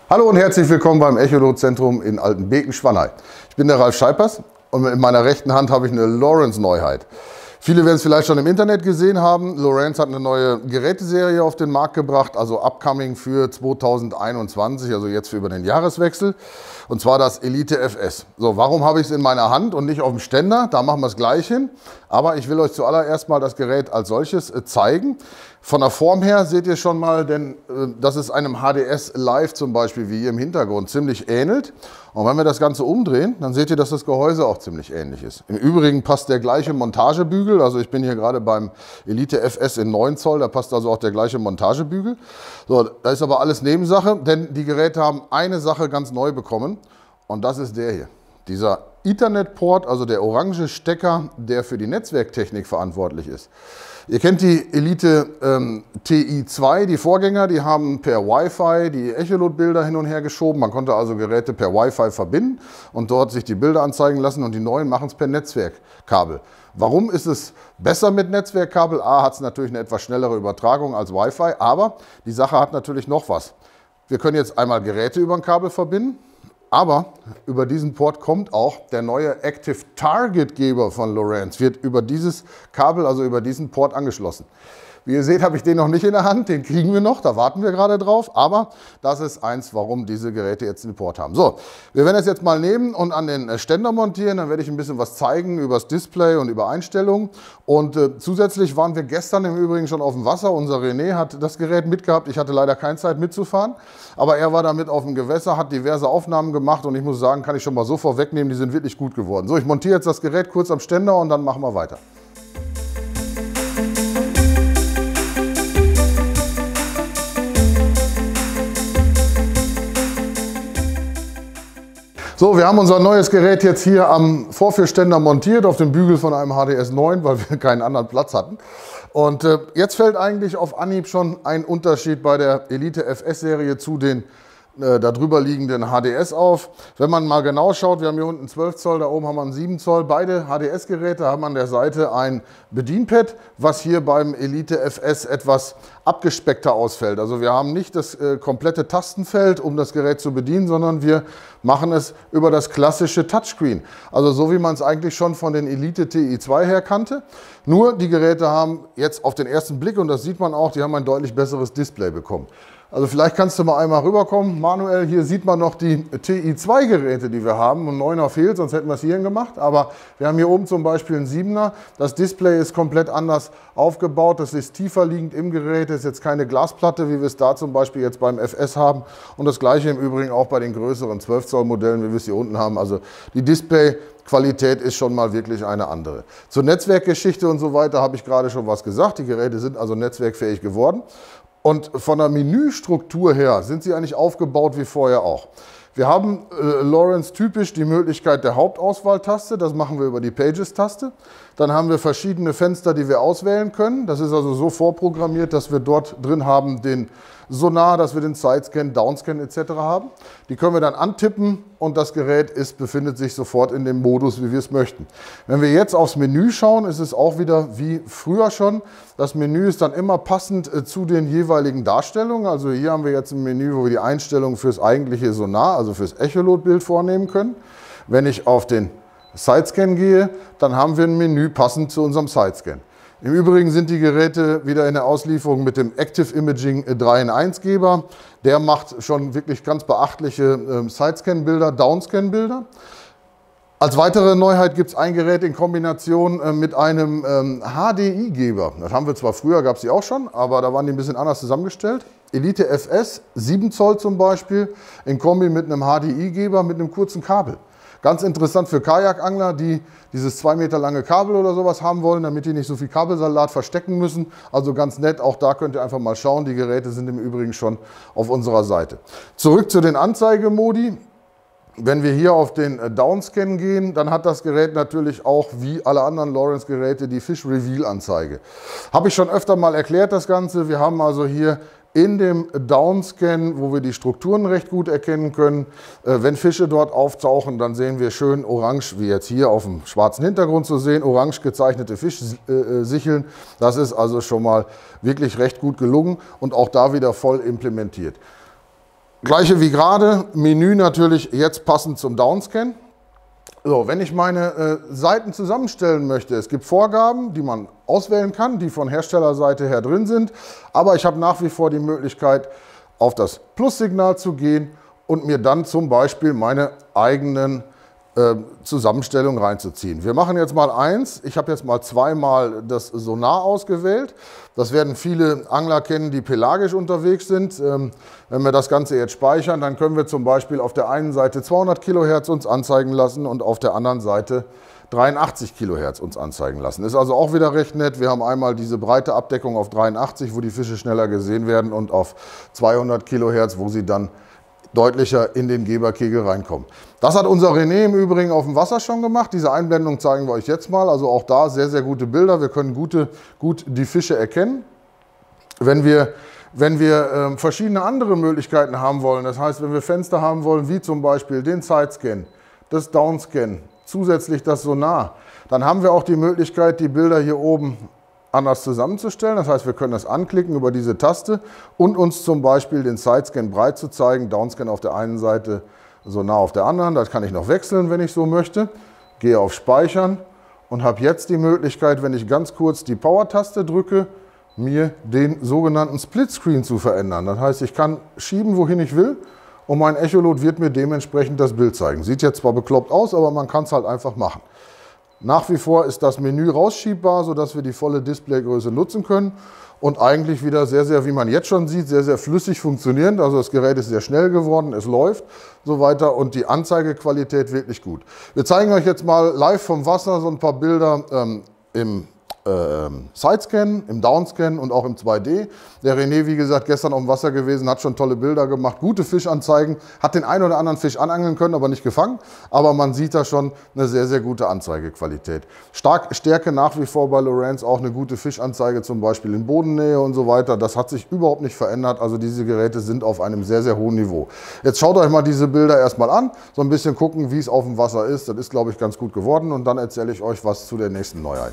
Hallo und herzlich willkommen beim Echolot-Zentrum in Altenbeken-Schwannei. Ich bin der Ralf Scheipers und in meiner rechten Hand habe ich eine Lowrance-Neuheit. Viele werden es vielleicht schon im Internet gesehen haben. Lowrance hat eine neue Geräteserie auf den Markt gebracht, also upcoming für 2021, also jetzt für über den Jahreswechsel. Und zwar das Elite FS. So, warum habe ich es in meiner Hand und nicht auf dem Ständer? Da machen wir es gleich hin. Aber ich will euch zuallererst mal das Gerät als solches zeigen. Von der Form her seht ihr schon mal, denn dass es einem HDS Live zum Beispiel, wie hier im Hintergrund, ziemlich ähnelt. Und wenn wir das Ganze umdrehen, dann seht ihr, dass das Gehäuse auch ziemlich ähnlich ist. Im Übrigen passt der gleiche Montagebügel, also ich bin hier gerade beim Elite FS in 9 Zoll, da passt also auch der gleiche Montagebügel. So, da ist aber alles Nebensache, denn die Geräte haben eine Sache ganz neu bekommen und das ist der hier. Dieser Ethernet-Port, also der orange Stecker, der für die Netzwerktechnik verantwortlich ist. Ihr kennt die Elite TI2, die Vorgänger, die haben per Wi-Fi die Echolot-Bilder hin und her geschoben. Man konnte also Geräte per Wi-Fi verbinden und dort sich die Bilder anzeigen lassen und die neuen machen es per Netzwerkkabel. Warum ist es besser mit Netzwerkkabel? A, hat es natürlich eine etwas schnellere Übertragung als Wi-Fi, aber die Sache hat natürlich noch was. Wir können jetzt einmal Geräte über ein Kabel verbinden. Aber über diesen Port kommt auch der neue Active Target Geber von Lowrance, wird über dieses Kabel, also über diesen Port angeschlossen. Wie ihr seht, habe ich den noch nicht in der Hand, den kriegen wir noch, da warten wir gerade drauf. Aber das ist eins, warum diese Geräte jetzt den Port haben. So, wir werden es jetzt mal nehmen und an den Ständer montieren. Dann werde ich ein bisschen was zeigen über das Display und über Einstellungen. Und zusätzlich waren wir gestern im Übrigen schon auf dem Wasser. Unser René hat das Gerät mitgehabt. Ich hatte leider keine Zeit mitzufahren. Aber er war damit auf dem Gewässer, hat diverse Aufnahmen gemacht. Und ich muss sagen, kann ich schon mal so vorwegnehmen, die sind wirklich gut geworden. So, ich montiere jetzt das Gerät kurz am Ständer und dann machen wir weiter. So, wir haben unser neues Gerät jetzt hier am Vorführständer montiert, auf dem Bügel von einem HDS 9, weil wir keinen anderen Platz hatten. Und jetzt fällt eigentlich auf Anhieb schon ein Unterschied bei der Elite FS-Serie zu den darüber liegenden HDS auf. Wenn man mal genau schaut, wir haben hier unten 12 Zoll, da oben haben wir einen 7 Zoll. Beide HDS-Geräte haben an der Seite ein Bedienpad, was hier beim Elite FS etwas abgespeckter ausfällt. Also wir haben nicht das komplette Tastenfeld, um das Gerät zu bedienen, sondern wir machen es über das klassische Touchscreen. Also so wie man es eigentlich schon von den Elite TI2 her kannte. Nur die Geräte haben jetzt auf den ersten Blick, und das sieht man auch, die haben ein deutlich besseres Display bekommen. Also vielleicht kannst du mal einmal rüberkommen. Manuel, hier sieht man noch die TI2-Geräte, die wir haben. Ein 9er fehlt, sonst hätten wir es hierhin gemacht. Aber wir haben hier oben zum Beispiel einen 7er. Das Display ist komplett anders aufgebaut. Das ist tiefer liegend im Gerät. Das ist jetzt keine Glasplatte, wie wir es da zum Beispiel jetzt beim FS haben. Und das gleiche im Übrigen auch bei den größeren 12 Zoll Modellen, wie wir es hier unten haben. Also die Displayqualität ist schon mal wirklich eine andere. Zur Netzwerkgeschichte und so weiter habe ich gerade schon was gesagt. Die Geräte sind also netzwerkfähig geworden. Und von der Menüstruktur her sind sie eigentlich aufgebaut wie vorher auch. Wir haben Lowrance typisch die Möglichkeit der Hauptauswahltaste, das machen wir über die Pages-Taste. Dann haben wir verschiedene Fenster, die wir auswählen können. Das ist also so vorprogrammiert, dass wir dort drin haben den Sonar, dass wir den Sidescan, Downscan etc. haben. Die können wir dann antippen und das Gerät befindet sich sofort in dem Modus, wie wir es möchten. Wenn wir jetzt aufs Menü schauen, ist es auch wieder wie früher schon. Das Menü ist dann immer passend zu den jeweiligen Darstellungen. Also hier haben wir jetzt ein Menü, wo wir die Einstellungen fürs eigentliche Sonar, also fürs Echolot-Bild vornehmen können. Wenn ich auf den Sidescan gehe, dann haben wir ein Menü passend zu unserem Sidescan. Im Übrigen sind die Geräte wieder in der Auslieferung mit dem Active Imaging 3-in-1 Geber. Der macht schon wirklich ganz beachtliche Sidescan-Bilder, Downscan-Bilder. Als weitere Neuheit gibt es ein Gerät in Kombination mit einem HDI-Geber. Das haben wir zwar früher, gab es die auch schon, aber da waren die ein bisschen anders zusammengestellt. Elite FS, 7 Zoll zum Beispiel, in Kombi mit einem HDI-Geber mit einem kurzen Kabel. Ganz interessant für Kajakangler, die dieses 2 Meter lange Kabel oder sowas haben wollen, damit die nicht so viel Kabelsalat verstecken müssen. Also ganz nett, auch da könnt ihr einfach mal schauen. Die Geräte sind im Übrigen schon auf unserer Seite. Zurück zu den Anzeigemodi. Wenn wir hier auf den Downscan gehen, dann hat das Gerät natürlich auch wie alle anderen Lowrance-Geräte die Fish Reveal-Anzeige. Habe ich schon öfter mal erklärt, das Ganze. Wir haben also hier in dem Downscan, wo wir die Strukturen recht gut erkennen können. Wenn Fische dort auftauchen, dann sehen wir schön orange, wie jetzt hier auf dem schwarzen Hintergrund zu sehen, orange gezeichnete Fischsicheln. Das ist also schon mal wirklich recht gut gelungen und auch da wieder voll implementiert. Gleiche wie gerade, Menü natürlich jetzt passend zum Downscan. So, wenn ich meine Seiten zusammenstellen möchte, es gibt Vorgaben, die man auswählen kann, die von Herstellerseite her drin sind, aber ich habe nach wie vor die Möglichkeit, auf das Plus-Signal zu gehen und mir dann zum Beispiel meine eigenen Zusammenstellungen reinzuziehen. Wir machen jetzt mal eins. Ich habe jetzt mal zweimal das Sonar ausgewählt. Das werden viele Angler kennen, die pelagisch unterwegs sind. Wenn wir das Ganze jetzt speichern, dann können wir zum Beispiel auf der einen Seite 200 Kilohertz uns anzeigen lassen und auf der anderen Seite 83 Kilohertz uns anzeigen lassen. Ist also auch wieder recht nett. Wir haben einmal diese breite Abdeckung auf 83, wo die Fische schneller gesehen werden, und auf 200 Kilohertz, wo sie dann deutlicher in den Geberkegel reinkommen. Das hat unser René im Übrigen auf dem Wasser schon gemacht. Diese Einblendung zeigen wir euch jetzt mal. Also auch da sehr, sehr gute Bilder. Wir können gut die Fische erkennen. Wenn wir verschiedene andere Möglichkeiten haben wollen, das heißt, wenn wir Fenster haben wollen, wie zum Beispiel den Sidescan, das Downscan, zusätzlich das Sonar, dann haben wir auch die Möglichkeit, die Bilder hier oben anders zusammenzustellen. Das heißt, wir können das anklicken über diese Taste und uns zum Beispiel den Sidescan breit zu zeigen, Downscan auf der einen Seite, Sonar auf der anderen. Das kann ich noch wechseln, wenn ich so möchte. Gehe auf Speichern und habe jetzt die Möglichkeit, wenn ich ganz kurz die Power-Taste drücke, mir den sogenannten Splitscreen zu verändern. Das heißt, ich kann schieben, wohin ich will, und mein Echolot wird mir dementsprechend das Bild zeigen. Sieht jetzt zwar bekloppt aus, aber man kann es halt einfach machen. Nach wie vor ist das Menü rausschiebbar, sodass wir die volle Displaygröße nutzen können und eigentlich wieder sehr, sehr, wie man jetzt schon sieht, sehr, sehr flüssig funktionierend. Also das Gerät ist sehr schnell geworden, es läuft, so weiter, und die Anzeigequalität wirklich gut. Wir zeigen euch jetzt mal live vom Wasser so ein paar Bilder im Sidescan, im Downscan und auch im 2D. Der René, wie gesagt, gestern auf dem Wasser gewesen, hat schon tolle Bilder gemacht, gute Fischanzeigen, hat den einen oder anderen Fisch anangeln können, aber nicht gefangen. Aber man sieht da schon eine sehr, sehr gute Anzeigequalität. Stärke nach wie vor bei Lowrance, auch eine gute Fischanzeige, zum Beispiel in Bodennähe und so weiter. Das hat sich überhaupt nicht verändert. Also diese Geräte sind auf einem sehr, sehr hohen Niveau. Jetzt schaut euch mal diese Bilder erstmal an, so ein bisschen gucken, wie es auf dem Wasser ist. Das ist, glaube ich, ganz gut geworden, und dann erzähle ich euch was zu der nächsten Neuheit.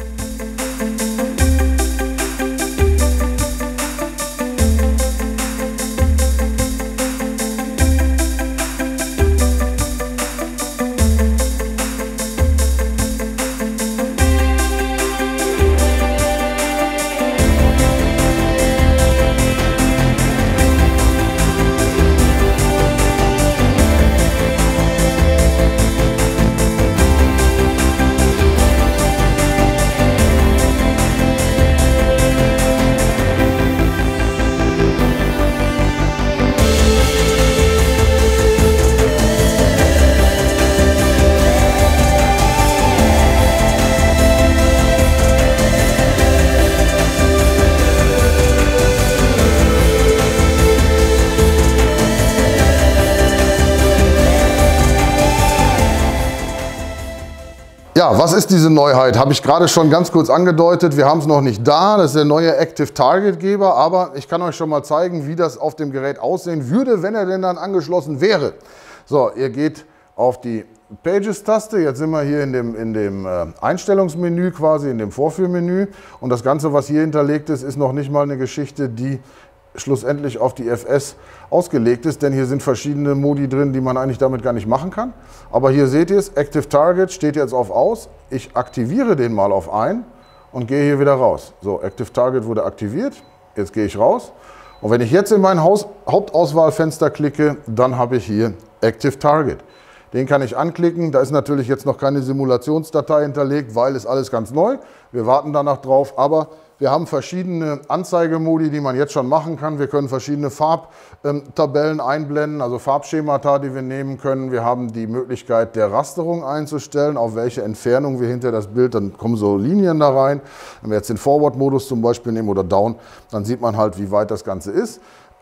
Ja, was ist diese Neuheit? Habe ich gerade schon ganz kurz angedeutet. Wir haben es noch nicht da. Das ist der neue Active Target Geber. Aber ich kann euch schon mal zeigen, wie das auf dem Gerät aussehen würde, wenn er denn dann angeschlossen wäre. So, ihr geht auf die Pages-Taste. Jetzt sind wir hier in dem Einstellungsmenü, quasi in dem Vorführmenü. Und das Ganze, was hier hinterlegt ist, ist noch nicht mal eine Geschichte, die schlussendlich auf die FS ausgelegt ist, denn hier sind verschiedene Modi drin, die man eigentlich damit gar nicht machen kann. Aber hier seht ihr es, Active Target steht jetzt auf Aus. Ich aktiviere den mal auf Ein und gehe hier wieder raus. So, Active Target wurde aktiviert, jetzt gehe ich raus. Und wenn ich jetzt in mein Hauptauswahlfenster klicke, dann habe ich hier Active Target. Den kann ich anklicken. Da ist natürlich jetzt noch keine Simulationsdatei hinterlegt, weil es alles ganz neu. Wir warten danach drauf, aber wir haben verschiedene Anzeigemodi, die man jetzt schon machen kann. Wir können verschiedene Farbtabellen einblenden, also Farbschemata, die wir nehmen können. Wir haben die Möglichkeit der Rasterung einzustellen, auf welche Entfernung wir hinter das Bild, dann kommen so Linien da rein. Wenn wir jetzt den Forward-Modus zum Beispiel nehmen oder Down, dann sieht man halt, wie weit das Ganze ist.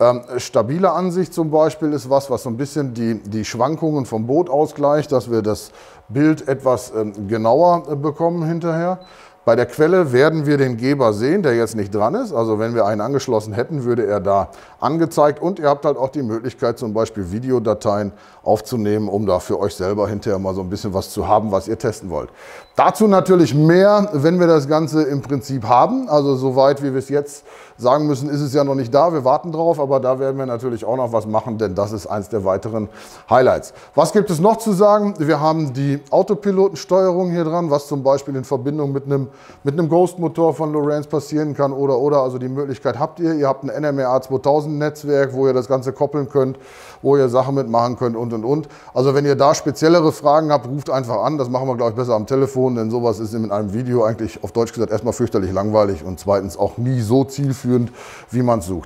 Stabile Ansicht zum Beispiel ist was so ein bisschen die Schwankungen vom Boot ausgleicht, dass wir das Bild etwas genauer bekommen hinterher. Bei der Quelle werden wir den Geber sehen, der jetzt nicht dran ist. Also wenn wir einen angeschlossen hätten, würde er da angezeigt. Und ihr habt halt auch die Möglichkeit, zum Beispiel Videodateien aufzunehmen, um da für euch selber hinterher mal so ein bisschen was zu haben, was ihr testen wollt. Dazu natürlich mehr, wenn wir das Ganze im Prinzip haben. Also soweit, wie wir es jetzt sagen müssen, ist es ja noch nicht da. Wir warten drauf, aber da werden wir natürlich auch noch was machen, denn das ist eins der weiteren Highlights. Was gibt es noch zu sagen? Wir haben die Autopilotensteuerung hier dran, was zum Beispiel in Verbindung mit einem Ghost-Motor von Lowrance passieren kann oder. Also die Möglichkeit habt ihr. Ihr habt ein NMRA 2000 Netzwerk, wo ihr das Ganze koppeln könnt, wo ihr Sachen mitmachen könnt und. Also wenn ihr da speziellere Fragen habt, ruft einfach an. Das machen wir, glaube ich, besser am Telefon, denn sowas ist in einem Video eigentlich auf Deutsch gesagt erstmal fürchterlich langweilig und zweitens auch nie so zielführend, wie man es sucht.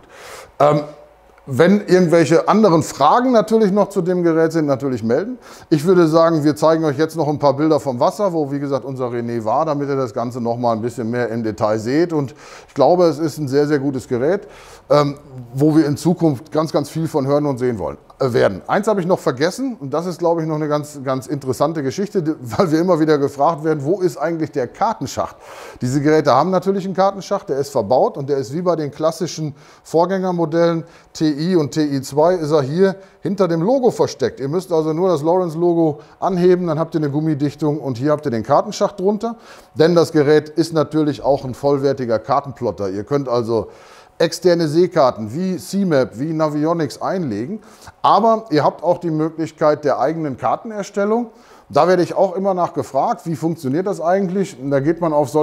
Wenn irgendwelche anderen Fragen natürlich noch zu dem Gerät sind, natürlich melden. Ich würde sagen, wir zeigen euch jetzt noch ein paar Bilder vom Wasser, wo wie gesagt unser René war, damit ihr das Ganze noch mal ein bisschen mehr im Detail seht. Und ich glaube, es ist ein sehr, sehr gutes Gerät, wo wir in Zukunft ganz, ganz viel von hören und sehen werden. Eins habe ich noch vergessen und das ist, glaube ich, noch eine ganz, ganz interessante Geschichte, weil wir immer wieder gefragt werden, wo ist eigentlich der Kartenschacht? Diese Geräte haben natürlich einen Kartenschacht, der ist verbaut und der ist wie bei den klassischen Vorgängermodellen TI und TI2 ist er hier hinter dem Logo versteckt. Ihr müsst also nur das Lowrance-Logo anheben, dann habt ihr eine Gummidichtung und hier habt ihr den Kartenschacht drunter, denn das Gerät ist natürlich auch ein vollwertiger Kartenplotter. Ihr könnt also externe Seekarten wie CMAP, wie Navionics einlegen, aber ihr habt auch die Möglichkeit der eigenen Kartenerstellung. Da werde ich auch immer nachgefragt, wie funktioniert das eigentlich? Und da geht man auf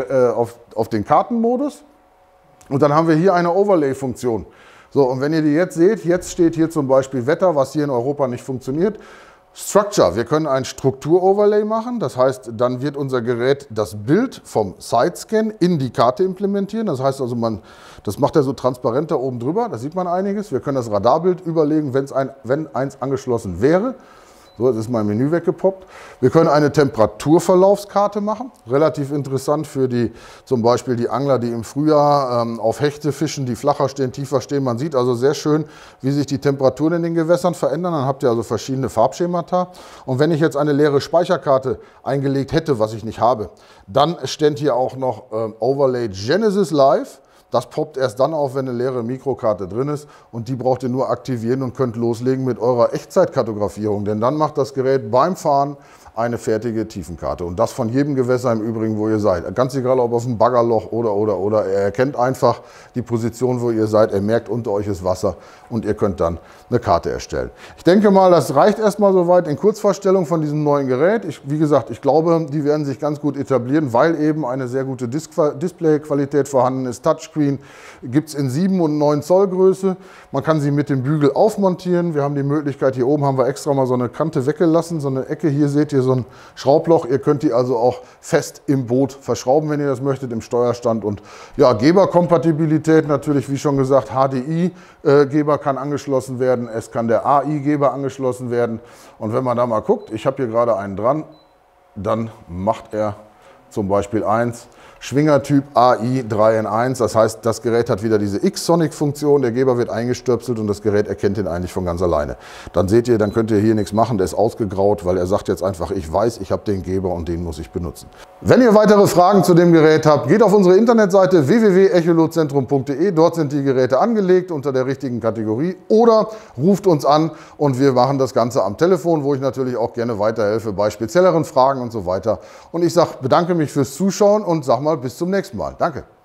auf den Kartenmodus und dann haben wir hier eine Overlay-Funktion. So, und wenn ihr die jetzt seht, jetzt steht hier zum Beispiel Wetter, was hier in Europa nicht funktioniert. Structure, wir können ein Struktur-Overlay machen, das heißt, dann wird unser Gerät das Bild vom Sidescan in die Karte implementieren. Das heißt also, das macht er so transparent da oben drüber, da sieht man einiges. Wir können das Radarbild überlegen, wenn eins angeschlossen wäre. So, jetzt ist mein Menü weggepoppt. Wir können eine Temperaturverlaufskarte machen. Relativ interessant für zum Beispiel die Angler, die im Frühjahr auf Hechte fischen, die flacher stehen, tiefer stehen. Man sieht also sehr schön, wie sich die Temperaturen in den Gewässern verändern. Dann habt ihr also verschiedene Farbschemata. Und wenn ich jetzt eine leere Speicherkarte eingelegt hätte, was ich nicht habe, dann steht hier auch noch Overlay Genesis Live. Das poppt erst dann auf, wenn eine leere Mikrokarte drin ist und die braucht ihr nur aktivieren und könnt loslegen mit eurer Echtzeitkartografierung, denn dann macht das Gerät beim Fahren eine fertige Tiefenkarte und das von jedem Gewässer im Übrigen, wo ihr seid. Ganz egal, ob auf dem Baggerloch oder. Er erkennt einfach die Position, wo ihr seid, er merkt, unter euch ist Wasser und ihr könnt dann eine Karte erstellen. Ich denke mal, das reicht erstmal soweit in Kurzvorstellung von diesem neuen Gerät. Wie gesagt, ich glaube, die werden sich ganz gut etablieren, weil eben eine sehr gute Displayqualität vorhanden ist. Touchscreen gibt es in 7 und 9 Zoll Größe. Man kann sie mit dem Bügel aufmontieren. Wir haben die Möglichkeit, hier oben haben wir extra mal so eine Kante weggelassen, so eine Ecke. Hier seht ihr so ein Schraubloch. Ihr könnt die also auch fest im Boot verschrauben, wenn ihr das möchtet, im Steuerstand. Und ja, Geberkompatibilität natürlich, wie schon gesagt, HDI-Geber kann angeschlossen werden. Es kann der AI-Geber angeschlossen werden. Und wenn man da mal guckt, ich habe hier gerade einen dran, dann macht er zum Beispiel 1. Schwingertyp AI 3 in 1, das heißt, das Gerät hat wieder diese X-Sonic-Funktion, der Geber wird eingestöpselt und das Gerät erkennt ihn eigentlich von ganz alleine. Dann seht ihr, dann könnt ihr hier nichts machen, der ist ausgegraut, weil er sagt jetzt einfach, ich weiß, ich habe den Geber und den muss ich benutzen. Wenn ihr weitere Fragen zu dem Gerät habt, geht auf unsere Internetseite www.echolotcentrum.de, dort sind die Geräte angelegt unter der richtigen Kategorie oder ruft uns an und wir machen das Ganze am Telefon, wo ich natürlich auch gerne weiterhelfe bei spezielleren Fragen und so weiter. Und ich bedanke mich fürs Zuschauen und sag mal bis zum nächsten Mal. Danke.